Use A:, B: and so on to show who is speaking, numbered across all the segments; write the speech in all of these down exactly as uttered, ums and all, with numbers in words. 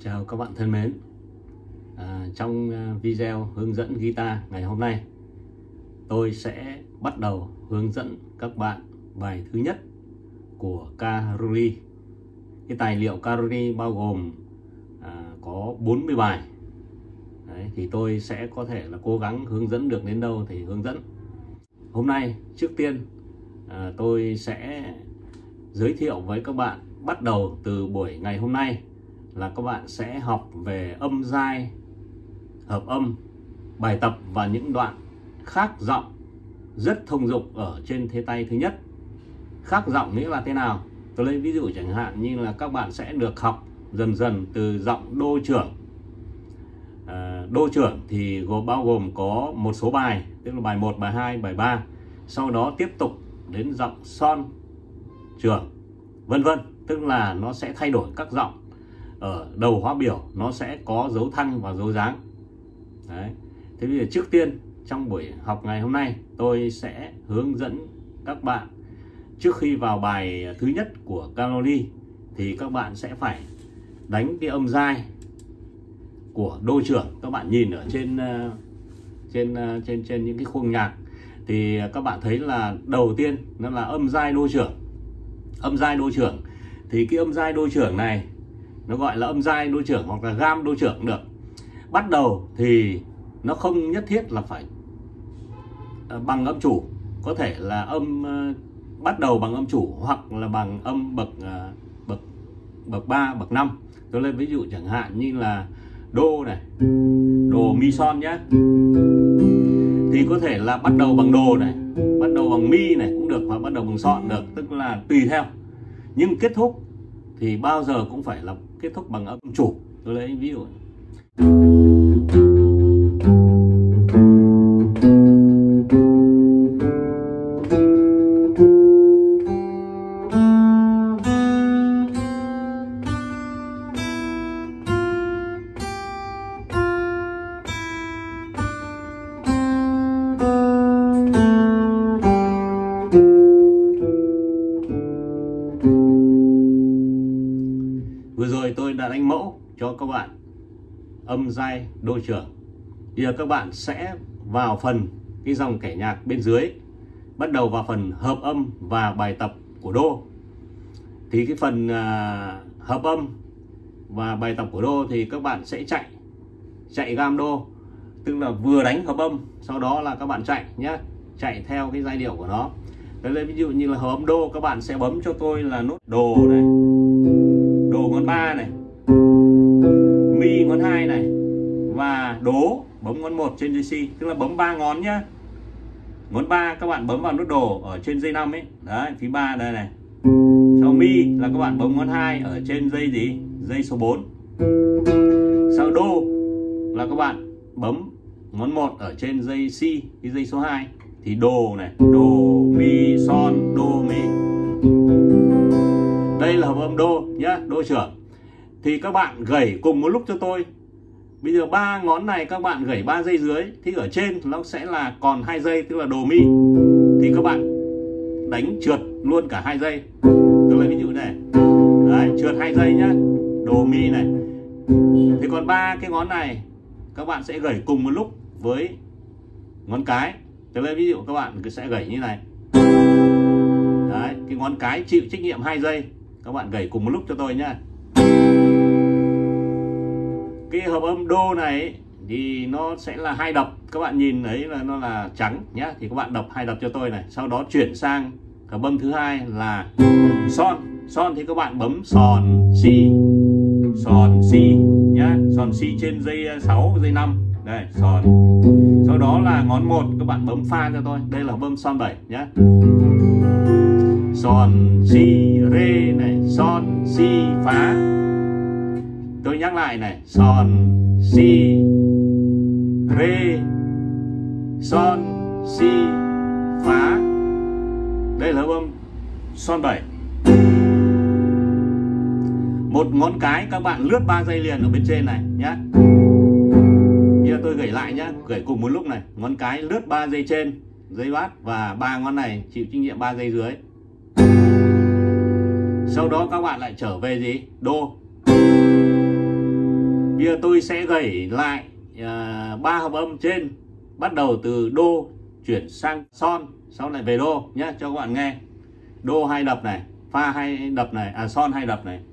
A: Chào các bạn thân mến. à, Trong video hướng dẫn guitar ngày hôm nay, tôi sẽ bắt đầu hướng dẫn các bạn bài thứ nhất của Caroli. Cái tài liệu Caroli bao gồm à, có bốn mươi bài. Đấy, thì tôi sẽ có thể là cố gắng hướng dẫn được đến đâu thì hướng dẫn. Hôm nay trước tiên à, tôi sẽ giới thiệu với các bạn, bắt đầu từ buổi ngày hôm nay là các bạn sẽ học về âm giai, hợp âm, bài tập và những đoạn khác giọng rất thông dụng ở trên thế tay thứ nhất. Khác giọng nghĩa là thế nào? Tôi lấy ví dụ chẳng hạn như là các bạn sẽ được học dần dần từ giọng đô trưởng. à, Đô trưởng thì gồm bao gồm có một số bài, tức là bài một, bài hai, bài ba. Sau đó tiếp tục đến giọng son trưởng, vân vân. Tức là nó sẽ thay đổi các giọng. Ở đầu hóa biểu nó sẽ có dấu thăng và dấu dáng. Đấy. Thế bây giờ trước tiên trong buổi học ngày hôm nay, tôi sẽ hướng dẫn các bạn, trước khi vào bài thứ nhất của Caroli thì các bạn sẽ phải đánh cái âm giai của đô trưởng. Các bạn nhìn ở trên trên trên trên những cái khung nhạc thì các bạn thấy là đầu tiên nó là âm giai đô trưởng. Âm giai đô trưởng thì cái âm giai đô trưởng này nó gọi là âm giai đô trưởng hoặc là gam đô trưởng cũng được. Bắt đầu thì nó không nhất thiết là phải bằng âm chủ, có thể là âm uh, bắt đầu bằng âm chủ hoặc là bằng âm bậc uh, bậc bậc ba, bậc năm. Tôi lấy ví dụ chẳng hạn như là đô này, đồ mi son nhé, thì có thể là bắt đầu bằng đồ này, bắt đầu bằng mi này cũng được, và bắt đầu bằng son được, tức là tùy theo. Nhưng kết thúc thì bao giờ cũng phải là kết thúc bằng âm chủ. Tôi lấy ví dụ. Vừa rồi tôi đã đánh mẫu cho các bạn âm giai đô trưởng. Bây giờ các bạn sẽ vào phần cái dòng kẻ nhạc bên dưới, bắt đầu vào phần hợp âm và bài tập của đô. Thì cái phần à, hợp âm và bài tập của đô thì các bạn sẽ chạy chạy gam đô, tức là vừa đánh hợp âm, sau đó là các bạn chạy nhé, chạy theo cái giai điệu của nó. Đấy, ví dụ như là hợp âm đô, các bạn sẽ bấm cho tôi là nốt đồ này, đồ ngón ba này, mi ngón hai này, và đố bấm ngón một trên dây si, tức là bấm ba ngón nhá. Ngón ba các bạn bấm vào nốt đồ ở trên dây năm ấy, đấy, phím ba đây này. Sau mi là các bạn bấm ngón hai ở trên dây gì? Dây số bốn. Sau đô là các bạn bấm ngón một ở trên dây si, cái dây số hai. Thì đồ này, đồ mi son đô mi. Đây là hợp âm đô nhá, đô trưởng. Thì các bạn gảy cùng một lúc cho tôi. Bây giờ ba ngón này các bạn gảy ba giây dưới, thì ở trên nó sẽ là còn hai giây, tức là đồ mi. Thì các bạn đánh trượt luôn cả hai giây. Tôi lấy ví dụ này. Đấy, trượt hai giây nhá. Đồ mi này. Thì còn ba cái ngón này các bạn sẽ gảy cùng một lúc với ngón cái. Tôi lấy ví dụ các bạn sẽ gảy như này. Đấy, cái ngón cái chịu trách nhiệm hai giây. Các bạn gảy cùng một lúc cho tôi nhá. Cái hợp âm đô này thì nó sẽ là hai đập. Các bạn nhìn thấy là nó là trắng nhá. Thì các bạn đập hai đập cho tôi này. Sau đó chuyển sang hợp âm thứ hai là son. Son thì các bạn bấm sòn si, sòn si nhá. Sòn si trên dây sáu, dây năm. Đây, sòn. Sau đó là ngón một các bạn bấm pha cho tôi. Đây là hợp âm son bảy nhá. Son si rê này, son si phá. Tôi nhắc lại này, son si rê, son si phá. Đây là hợp âm son bảy. Một ngón cái các bạn lướt ba giây liền ở bên trên này nhá. Bây giờ tôi gảy lại nhá, gảy cùng một lúc này, ngón cái lướt ba giây trên dây bát và ba ngón này chịu trách nhiệm ba giây dưới. Sau đó các bạn lại trở về gì? Đô. Bây giờ tôi sẽ gảy lại à, ba hợp âm trên, bắt đầu từ đô chuyển sang son, sau lại về đô nhé, cho các bạn nghe. Đô hai đập này, pha hai đập này, à son hai đập này.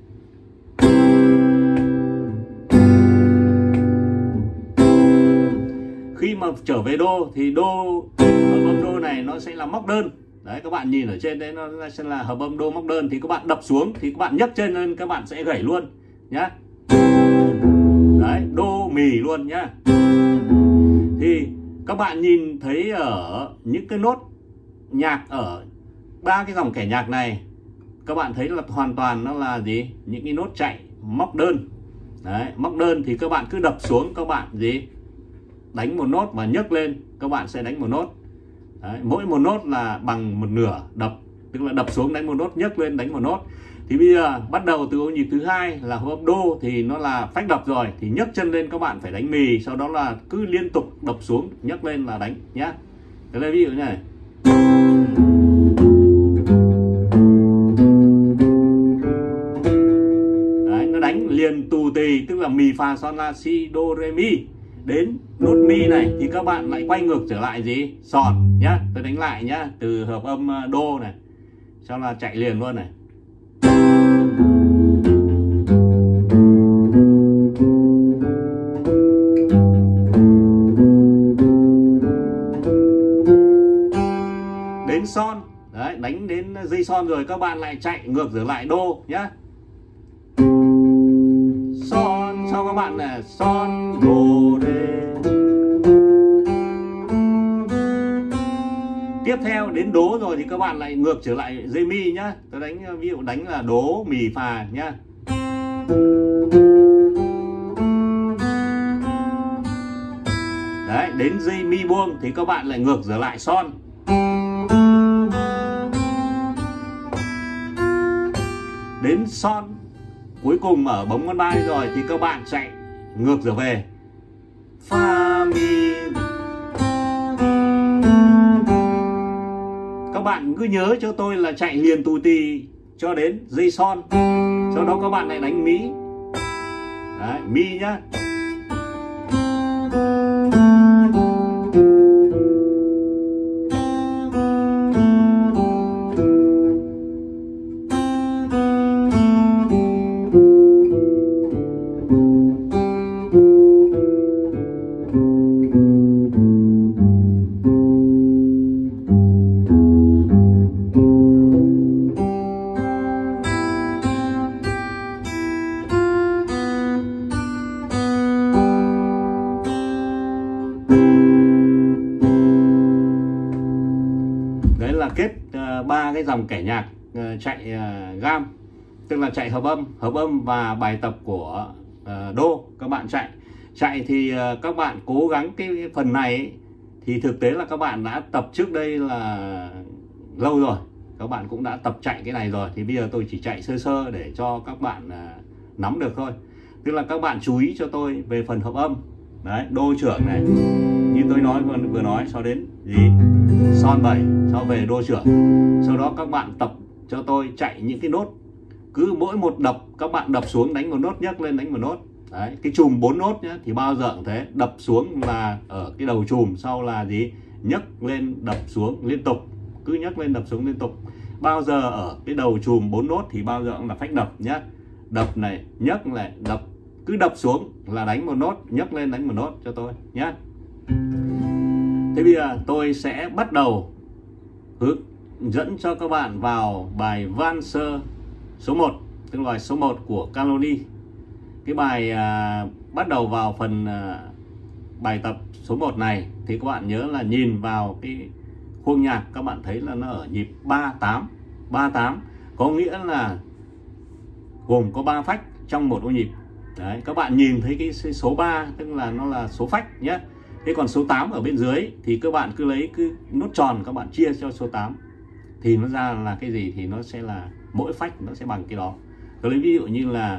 A: Khi mà trở về đô thì đô, hợp âm đô này nó sẽ là móc đơn. Đấy, các bạn nhìn ở trên đấy nó sẽ là hợp âm đô móc đơn, thì các bạn đập xuống thì các bạn nhấc trên lên, các bạn sẽ gảy luôn nhá. Đấy, đô mì luôn nhá. Thì các bạn nhìn thấy ở những cái nốt nhạc ở ba cái dòng kẻ nhạc này, các bạn thấy là hoàn toàn nó là gì? Những cái nốt chạy móc đơn. Đấy, móc đơn thì các bạn cứ đập xuống, các bạn gì? Đánh một nốt và nhấc lên, các bạn sẽ đánh một nốt. Đấy, mỗi một nốt là bằng một nửa đập, tức là đập xuống đánh một nốt, nhấc lên đánh một nốt. Thì bây giờ bắt đầu từ ô nhịp thứ hai là hợp âm đô thì nó là phách đập rồi, thì nhấc chân lên các bạn phải đánh mì, sau đó là cứ liên tục đập xuống nhấc lên là đánh nhá. Thế là ví dụ như này. Đấy, nó đánh liền tù tì, tức là mì phà son la si đô rê mi. Đến nốt mi này thì các bạn lại quay ngược trở lại gì? Sòn nhá. Tôi đánh lại nhá, từ hợp âm đô này, sau là chạy liền luôn này. Đến son. Đấy, đánh đến dây son rồi các bạn lại chạy ngược trở lại đô nhá. Son, sau các bạn là son đô rê. Tiếp theo đến đố rồi thì các bạn lại ngược trở lại dây mi nhá. Tôi đánh ví dụ đánh là đố mì phà nhá. Đấy, đến dây mi buông thì các bạn lại ngược trở lại son. Đến son cuối cùng ở bấm ngón tay rồi thì các bạn chạy ngược trở về fa mi. Các bạn cứ nhớ cho tôi là chạy liền tù tì cho đến dây son, sau đó các bạn lại đánh mí. Đấy, mi nhá. Đấy là kết ba uh, cái dòng kẻ nhạc uh, chạy uh, gam, tức là chạy hợp âm, hợp âm và bài tập của uh, đô. Các bạn chạy chạy thì uh, các bạn cố gắng cái phần này ấy, thì thực tế là các bạn đã tập trước đây là lâu rồi, các bạn cũng đã tập chạy cái này rồi, thì bây giờ tôi chỉ chạy sơ sơ để cho các bạn uh, nắm được thôi. Tức là các bạn chú ý cho tôi về phần hợp âm. Đấy, đô trưởng này như tôi nói vừa, vừa nói, sau đến gì son bảy, sau về đô trưởng. Sau đó các bạn tập cho tôi chạy những cái nốt, cứ mỗi một đập các bạn đập xuống đánh một nốt, nhấc lên đánh một nốt. Đấy, cái chùm bốn nốt nhá, thì bao giờ cũng thế, đập xuống là ở cái đầu chùm, sau là gì nhấc lên đập xuống liên tục, cứ nhấc lên đập xuống liên tục. Bao giờ ở cái đầu chùm bốn nốt thì bao giờ cũng là phách đập nhá. Đập này, nhấc này, đập, cứ đập xuống là đánh một nốt, nhấc lên đánh một nốt cho tôi nhé. Thế bây giờ tôi sẽ bắt đầu hướng dẫn cho các bạn vào bài Valser số một, tức là bài số một của Canoni. Cái bài à, bắt đầu vào phần à, bài tập số một này thì các bạn nhớ là nhìn vào cái khuôn nhạc, các bạn thấy là nó ở nhịp ba tám. ba tám có nghĩa là gồm có ba phách trong một ô nhịp. Đấy, các bạn nhìn thấy cái số ba tức là nó là số phách nhé. Thế còn số tám ở bên dưới thì các bạn cứ lấy cứ nốt tròn, các bạn chia cho số tám thì nó ra là cái gì, thì nó sẽ là mỗi phách nó sẽ bằng cái đó. Tôi lấy ví dụ như là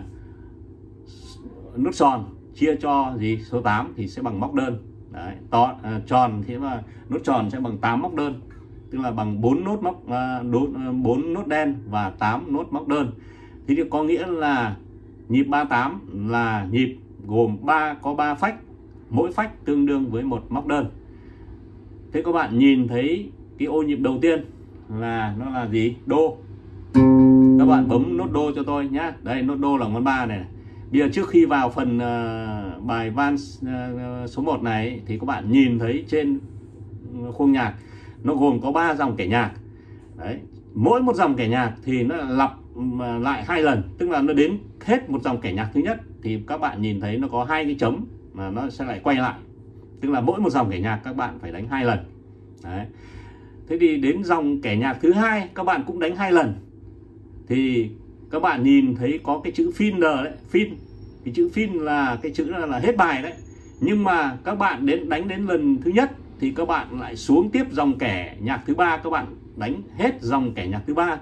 A: nốt tròn chia cho gì số tám thì sẽ bằng móc đơn. Đấy, to, à, tròn thì mà nốt tròn sẽ bằng tám móc đơn, tức là bằng bốn nốt móc à, bốn nốt đen và tám nốt móc đơn. Thì có nghĩa là nhịp ba tám là nhịp gồm ba có ba phách, mỗi phách tương đương với một móc đơn. Thế các bạn nhìn thấy cái ô nhịp đầu tiên là nó là gì? Đô. Các bạn bấm nốt đô cho tôi nhá. Đây, nốt đô là ngón ba này. Bây giờ trước khi vào phần uh, bài van uh, số một này thì các bạn nhìn thấy trên khuôn nhạc nó gồm có ba dòng kẻ nhạc. Đấy, mỗi một dòng kẻ nhạc thì nó lặp lại hai lần, tức là nó đến hết một dòng kẻ nhạc thứ nhất thì các bạn nhìn thấy nó có hai cái chấm mà nó sẽ lại quay lại, tức là mỗi một dòng kẻ nhạc các bạn phải đánh hai lần. Đấy. Thế thì đến dòng kẻ nhạc thứ hai các bạn cũng đánh hai lần, thì các bạn nhìn thấy có cái chữ fin đấy, fin, cái chữ fin là cái chữ là, là hết bài đấy. Nhưng mà các bạn đến đánh đến lần thứ nhất thì các bạn lại xuống tiếp dòng kẻ nhạc thứ ba, các bạn đánh hết dòng kẻ nhạc thứ ba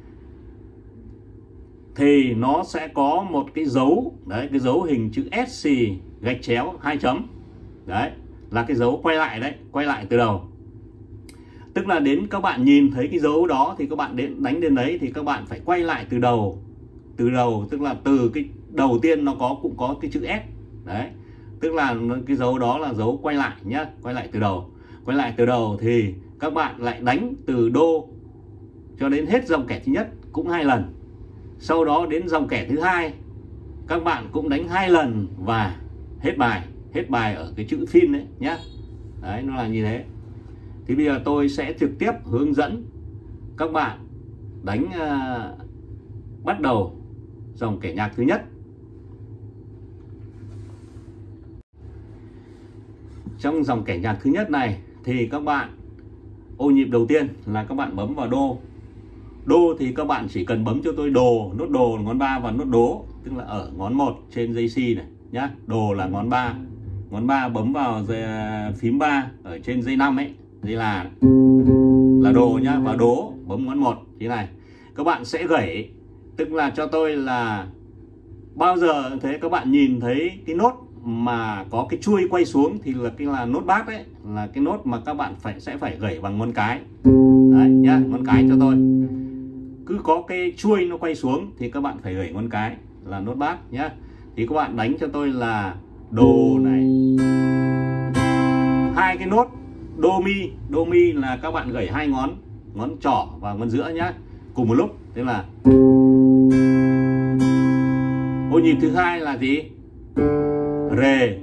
A: thì nó sẽ có một cái dấu đấy, cái dấu hình chữ S xì gạch chéo hai chấm. Đấy là cái dấu quay lại đấy, quay lại từ đầu. Tức là đến các bạn nhìn thấy cái dấu đó thì các bạn đến đánh đến đấy thì các bạn phải quay lại từ đầu. Từ đầu tức là từ cái đầu tiên nó có cũng có cái chữ S. Đấy. Tức là cái dấu đó là dấu quay lại nhá, quay lại từ đầu. Quay lại từ đầu thì các bạn lại đánh từ đô cho đến hết dòng kẻ thứ nhất cũng hai lần. Sau đó đến dòng kẻ thứ hai các bạn cũng đánh hai lần và hết bài, hết bài ở cái chữ fin đấy nhá. Đấy, nó là như thế. Thì bây giờ tôi sẽ trực tiếp hướng dẫn các bạn đánh uh, bắt đầu dòng kẻ nhạc thứ nhất. Trong dòng kẻ nhạc thứ nhất này thì các bạn ô nhịp đầu tiên là các bạn bấm vào đô. Đô thì các bạn chỉ cần bấm cho tôi đồ, nốt đồ ngón ba và nốt đố, tức là ở ngón một trên dây si này nhá. Đồ là ngón ba, ngón ba bấm vào dây, phím ba ở trên dây năm ấy, dây là là đồ nhá, và đố bấm ngón một thế này. Các bạn sẽ gảy, tức là cho tôi là bao giờ thế các bạn nhìn thấy cái nốt mà có cái chuôi quay xuống thì là cái là nốt bát đấy, là cái nốt mà các bạn phải sẽ phải gảy bằng ngón cái. Đấy nhá, ngón cái cho tôi. Cứ có cái chuôi nó quay xuống thì các bạn phải gảy ngón cái là nốt bát nhá. Thì các bạn đánh cho tôi là đồ này, hai cái nốt đô mi. Đô mi là các bạn gảy hai ngón, ngón trỏ và ngón giữa nhá, cùng một lúc. Thế là ô nhịp thứ hai là gì? Rê.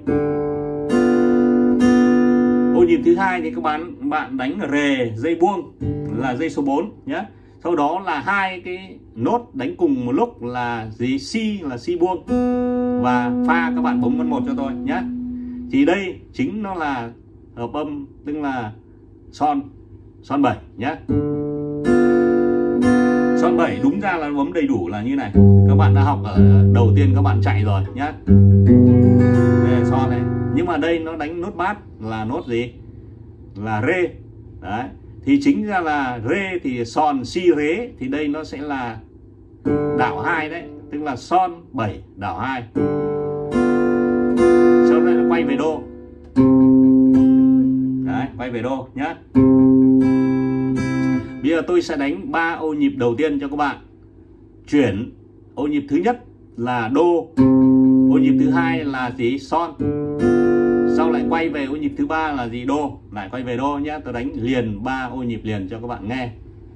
A: Ô nhịp thứ hai thì các bạn bạn đánh rê dây buông là dây số bốn nhé. Sau đó là hai cái nốt đánh cùng một lúc là gì? Si là si buông và pha các bạn bấm ngón một cho tôi nhé. Thì đây chính nó là hợp âm, tức là son son bảy nhé. Son bảy đúng ra là bấm đầy đủ là như này. Các bạn đã học ở đầu tiên các bạn chạy rồi nhá. Đây là son này. Nhưng mà đây nó đánh nốt bát là nốt gì? Là rê. Đấy. Thì chính ra là rê thì son si rế, thì đây nó sẽ là đảo hai đấy, tức là son bảy đảo hai. Sau đó là quay về đô. Đấy, quay về đô nhá. Bây giờ tôi sẽ đánh ba ô nhịp đầu tiên cho các bạn. Chuyển ô nhịp thứ nhất là đô, ô nhịp thứ hai là gì? Son. Sau lại quay về ô nhịp thứ ba là gì? Đô. Lại quay về đô nhé. Tôi đánh liền ba ô nhịp liền cho các bạn nghe.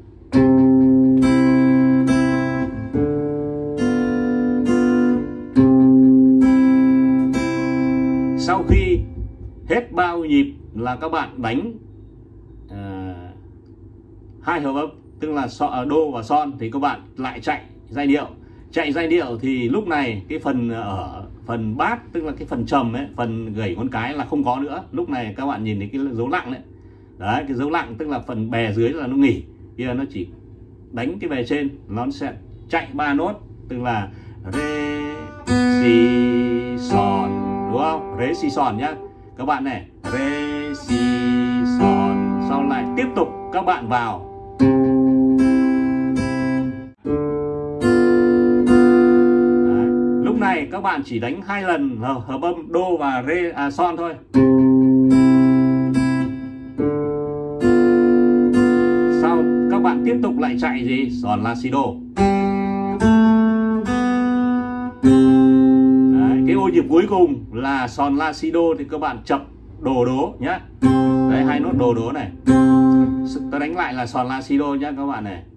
A: Sau khi hết ba ô nhịp là các bạn đánh uh, hai hợp âm, tức là so, đô và son, thì các bạn lại chạy giai điệu. Chạy giai điệu thì lúc này cái phần ở phần bát, tức là cái phần trầm ấy, phần gảy ngón cái là không có nữa. Lúc này các bạn nhìn thấy cái dấu lặng đấy. Đấy, cái dấu lặng tức là phần bè dưới là nó nghỉ. Bây giờ nó chỉ đánh cái bè trên, nó sẽ chạy ba nốt, tức là rê si son, đúng không? Rê si son nhá. Các bạn này, rê si son, sau lại tiếp tục các bạn vào. Lúc này các bạn chỉ đánh hai lần hợp âm đô và rê à, son thôi. Sau các bạn tiếp tục lại chạy gì? Son la si đô. Đấy, cái ô nhịp nhịp cuối cùng là son la si đô thì các bạn chập đồ đố nhá. Đấy, hai nốt đồ đố này. Tôi đánh lại là son la si đô nhá các bạn này.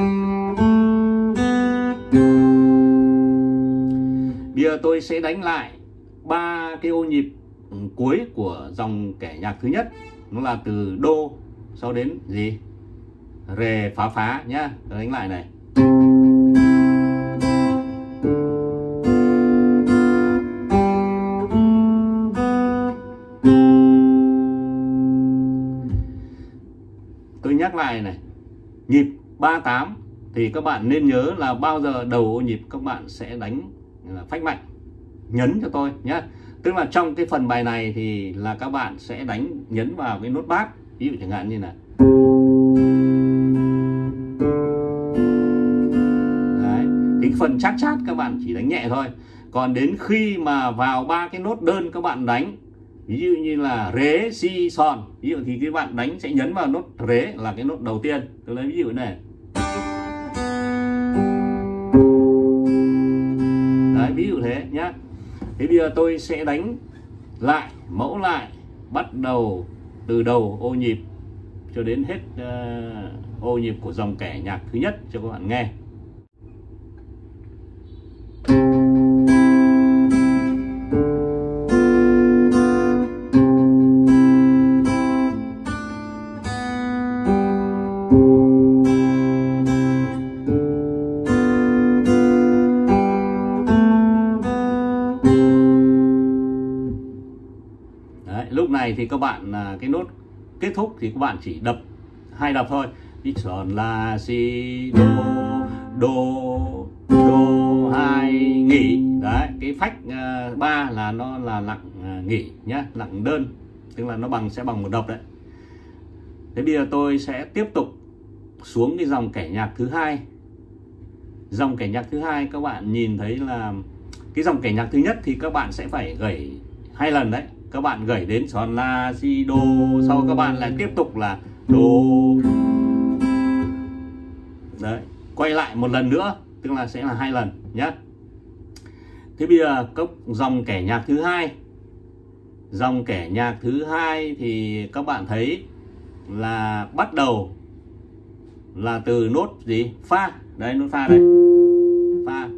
A: Bây giờ tôi sẽ đánh lại ba cái ô nhịp cuối của dòng kẻ nhạc thứ nhất, nó là từ đô sau đến gì, rê phá phá nhá. Tôi đánh lại này. Tôi nhắc lại này, nhịp ba tám thì các bạn nên nhớ là bao giờ đầu ô nhịp các bạn sẽ đánh là phách mạnh, nhấn cho tôi nhé. Tức là trong cái phần bài này thì là các bạn sẽ đánh nhấn vào cái nốt bát, ví dụ chẳng hạn như là đấy, thì phần chát chát các bạn chỉ đánh nhẹ thôi. Còn đến khi mà vào ba cái nốt đơn các bạn đánh, ví dụ như là rế si son, ví dụ thì các bạn đánh sẽ nhấn vào nốt rế là cái nốt đầu tiên. Tôi lấy ví dụ này. Đấy, ví dụ thế nhá. Thế bây giờ tôi sẽ đánh lại, mẫu lại, bắt đầu từ đầu ô nhịp cho đến hết uh, ô nhịp của dòng kẻ nhạc thứ nhất cho các bạn nghe. Lúc này thì các bạn cái nốt kết thúc thì các bạn chỉ đập hai đập thôi, đi son la si đô đô đô hai nghỉ. Đấy, cái phách uh, ba là nó là lặng uh, nghỉ nhá, lặng đơn, tức là nó bằng sẽ bằng một đập đấy. Thế bây giờ tôi sẽ tiếp tục xuống cái dòng kẻ nhạc thứ hai. Dòng kẻ nhạc thứ hai các bạn nhìn thấy là cái dòng kẻ nhạc thứ nhất thì các bạn sẽ phải gảy hai lần đấy. Các bạn gảy đến son la si đô, sau các bạn lại tiếp tục là đô. Đấy, quay lại một lần nữa, tức là sẽ là hai lần nhé. Thế bây giờ các dòng kẻ nhạc thứ hai, dòng kẻ nhạc thứ hai thì các bạn thấy là bắt đầu là từ nốt gì, pha. Đấy, nốt pha đây, pha.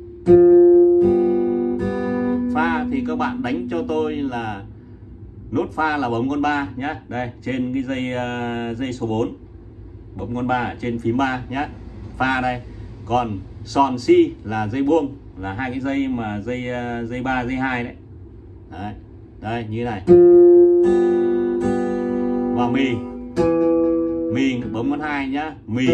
A: Pha thì các bạn đánh cho tôi là nốt pha là bấm ngón ba nhá. Đây, trên cái dây uh, dây số bốn bấm ngón ba ở trên phím ba nhá. Pha đây. Còn son si là dây buông, là hai cái dây mà dây uh, dây ba, dây hai đấy. Đấy. Đây như thế này. Và mì. Mì bấm ngón hai nhá. Mì.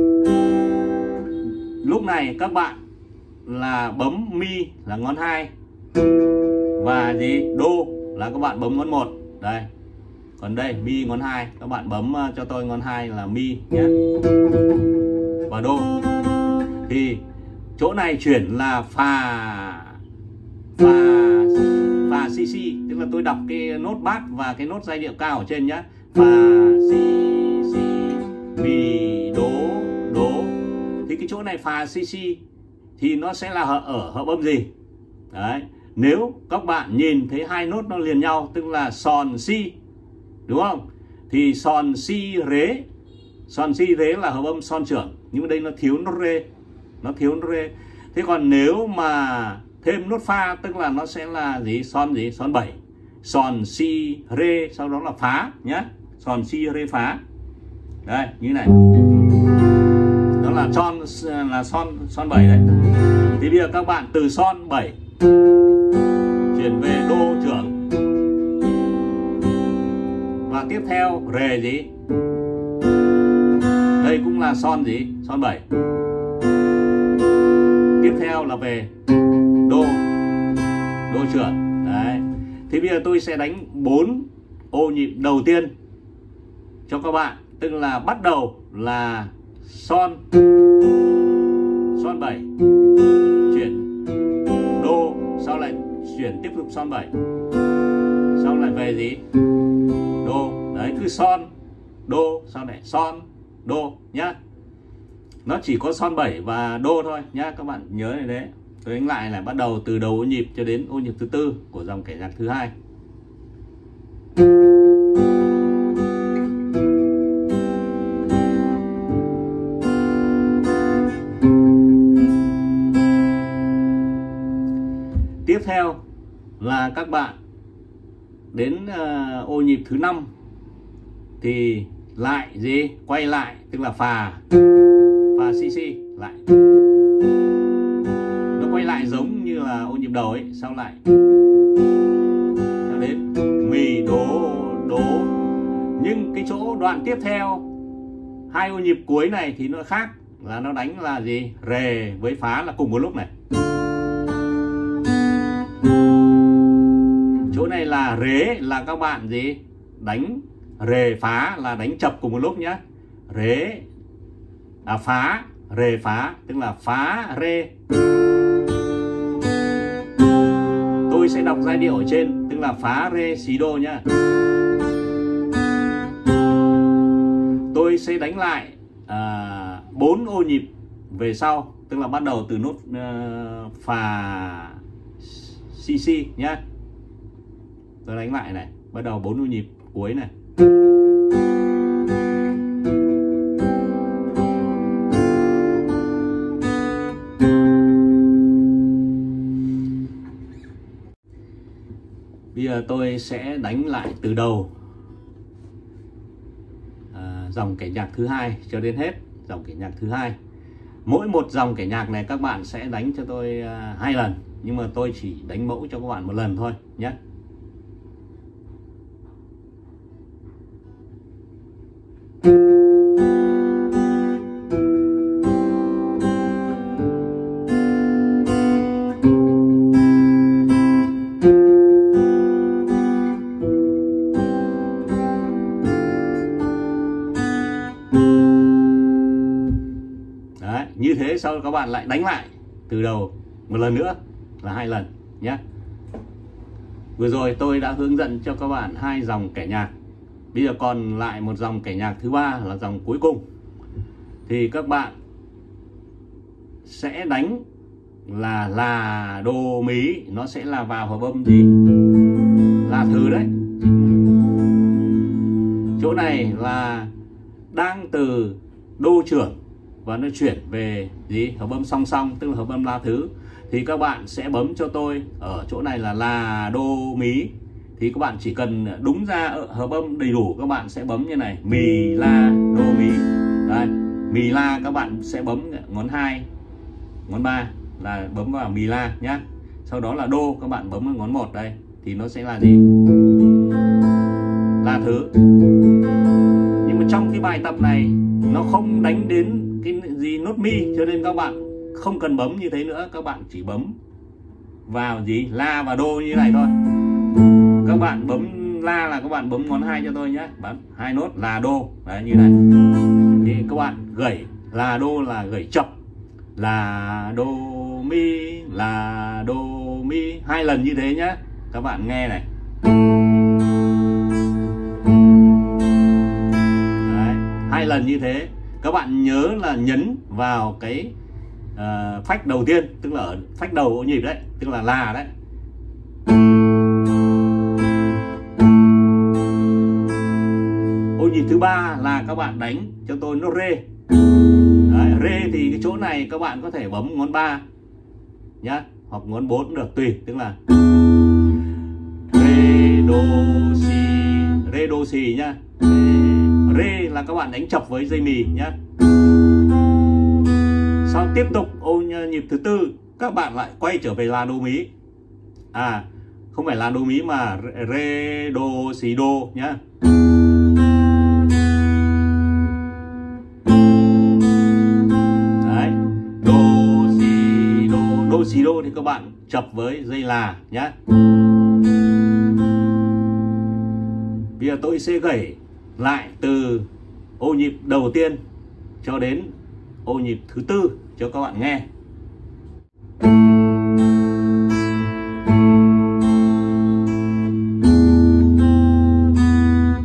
A: Lúc này các bạn là bấm mi là ngón hai. Và gì? Đô là các bạn bấm ngón một. Đây. Còn đây mi ngón hai, các bạn bấm cho tôi ngón hai là mi nhé. Và đô. Thì chỗ này chuyển là phà phà phà si si, tức là tôi đọc cái nốt bát và cái nốt giai điệu cao ở trên nhá. Phà si si mi đố đố. Thì cái chỗ này phà si si thì nó sẽ là ở hợp âm gì? Đấy. Nếu các bạn nhìn thấy hai nốt nó liền nhau, tức là son si, đúng không? Thì son si rế, son si rế là hợp âm son trưởng, nhưng mà đây nó thiếu nốt rê, nó thiếu nốt rê. Thế còn nếu mà thêm nốt pha, tức là nó sẽ là gì? Son gì? Son bảy, son si rê, sau đó là phá nhá, son si rê phá. Đây như này, đó là son là son son bảy đấy. Thì bây giờ các bạn từ son bảy chuyển về đô trưởng, và tiếp theo rề gì, đây cũng là son gì, son bảy. Tiếp theo là về đô, đô trưởng. Đấy. Thì bây giờ tôi sẽ đánh bốn ô nhịp đầu tiên cho các bạn, tức là bắt đầu là son son bảy, chuyển đô, sau lại chuyển tiếp tục son bảy, sau lại về gì, đô. Đấy, cứ son đô, sau này son đô nhá. Nó chỉ có son bảy và đô thôi nhá, các bạn nhớ này đấy. Tôi đánh lại là bắt đầu từ đầu ô nhịp cho đến ô nhịp thứ tư của dòng kẻ nhạc thứ hai. Tiếp theo là các bạn đến uh, ô nhịp thứ năm thì lại gì? Quay lại, tức là phà phà C C lại. Nó quay lại giống như là ô nhịp đầu ấy, sau lại nó đến mì đố đố. Nhưng cái chỗ đoạn tiếp theo hai ô nhịp cuối này thì nó khác, là nó đánh là gì? Rề với phá là cùng một lúc này. Chỗ này là rế là các bạn gì? Đánh rề phá là đánh chập cùng một lúc nhé. Rế à, phá rề phá tức là phá rê. Tôi sẽ đọc giai điệu ở trên, tức là phá rê xí đô nhá. Tôi sẽ đánh lại bốn à, ô nhịp về sau, tức là bắt đầu từ nốt uh, phà C C nhá. Tôi đánh lại này, bắt đầu bốn ô nhịp cuối này. Bây giờ tôi sẽ đánh lại từ đầu à, dòng kẻ nhạc thứ hai cho đến hết dòng kẻ nhạc thứ hai. Mỗi một dòng kẻ nhạc này các bạn sẽ đánh cho tôi à, hai lần, nhưng mà tôi chỉ đánh mẫu cho các bạn một lần thôi nhé. Đấy, như thế sau các bạn lại đánh lại từ đầu một lần nữa là hai lần nhé. Vừa rồi tôi đã hướng dẫn cho các bạn hai dòng kẻ nhạc. Bây giờ còn lại một dòng kẻ nhạc thứ ba là dòng cuối cùng. Thì các bạn sẽ đánh là là đô mí, nó sẽ là vào hợp âm gì? Là thứ đấy. Chỗ này là đang từ đô trưởng và nó chuyển về gì? Hợp âm song song, tức là hợp âm la thứ. Thì các bạn sẽ bấm cho tôi ở chỗ này là là đô mí. Thì các bạn chỉ cần đúng ra hợp âm đầy đủ, các bạn sẽ bấm như này: mì la đô mí. Đây, mì la các bạn sẽ bấm ngón hai, ngón ba là bấm vào mì la nhá. Sau đó là đô các bạn bấm vào ngón một đây thì nó sẽ là gì? La thứ. Nhưng mà trong cái bài tập này nó không đánh đến cái gì nốt mi, cho nên các bạn không cần bấm như thế nữa, các bạn chỉ bấm vào gì? La và đô như này thôi. Các bạn bấm la là các bạn bấm ngón hai cho tôi nhé, bấm hai nốt là đô đấy, như này. Thì các bạn gảy là đô là gảy chập, là đô mi là đô mi hai lần như thế nhé. Các bạn nghe này. Đấy, hai lần như thế. Các bạn nhớ là nhấn vào cái uh, phách đầu tiên, tức là ở phách đầu ô nhịp đấy, tức là là đấy. Ô nhịp thứ ba là các bạn đánh cho tôi nốt rê. Đấy, rê thì cái chỗ này các bạn có thể bấm ngón ba nhá, hoặc ngón bốn cũng được, tùy, tức là rê đô si, rê đô si nhá. Rê là các bạn đánh chập với dây mì nhá. Sau tiếp tục ô nhịp thứ tư các bạn lại quay trở về là đô mí. À, không phải là đô mí mà rê đô si đô nhá. Đấy, đô si đô, đô si đô thì các bạn chập với dây là nhá. Bây giờ tôi sẽ gảy lại từ ô nhịp đầu tiên cho đến ô nhịp thứ tư cho các bạn nghe.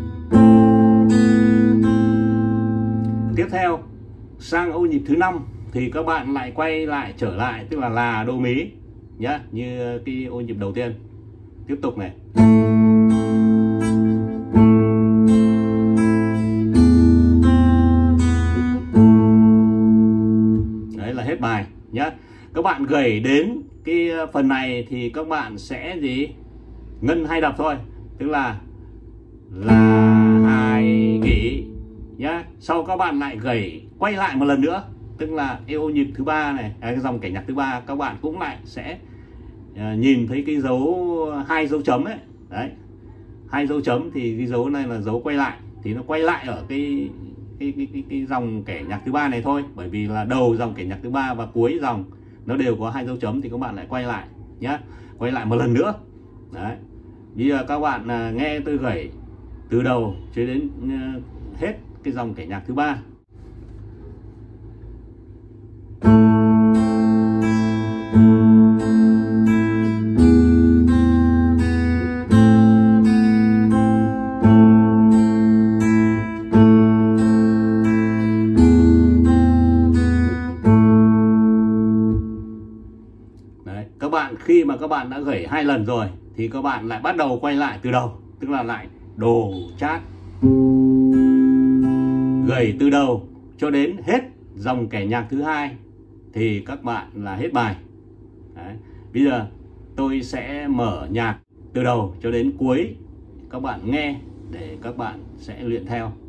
A: Tiếp theo sang ô nhịp thứ năm thì các bạn lại quay lại trở lại, tức là là đô mí nhá, như cái ô nhịp đầu tiên. Tiếp tục này. Đấy là hết bài nhá. Các bạn gảy đến cái phần này thì các bạn sẽ gì? Ngân hai đập thôi, tức là là hai nghỉ nhá. Sau các bạn lại gảy quay lại một lần nữa, tức là ô nhịp thứ ba này, cái dòng kẻ nhạc thứ ba, các bạn cũng lại sẽ uh, nhìn thấy cái dấu hai dấu chấm ấy. Đấy, hai dấu chấm thì cái dấu này là dấu quay lại, thì nó quay lại ở cái cái cái cái, cái dòng kẻ nhạc thứ ba này thôi, bởi vì là đầu dòng kẻ nhạc thứ ba và cuối dòng nó đều có hai dấu chấm, thì các bạn lại quay lại nhá, quay lại một lần nữa. Đấy, bây giờ các bạn uh, nghe tôi gảy từ đầu cho đến uh, hết cái dòng kẻ nhạc thứ ba. Đấy, các bạn khi mà các bạn đã gảy hai lần rồi thì các bạn lại bắt đầu quay lại từ đầu, tức là lại đồ chát, gảy từ đầu cho đến hết dòng kẻ nhạc thứ hai thì các bạn là hết bài. Đấy, bây giờ tôi sẽ mở nhạc từ đầu cho đến cuối, các bạn nghe để các bạn sẽ luyện theo.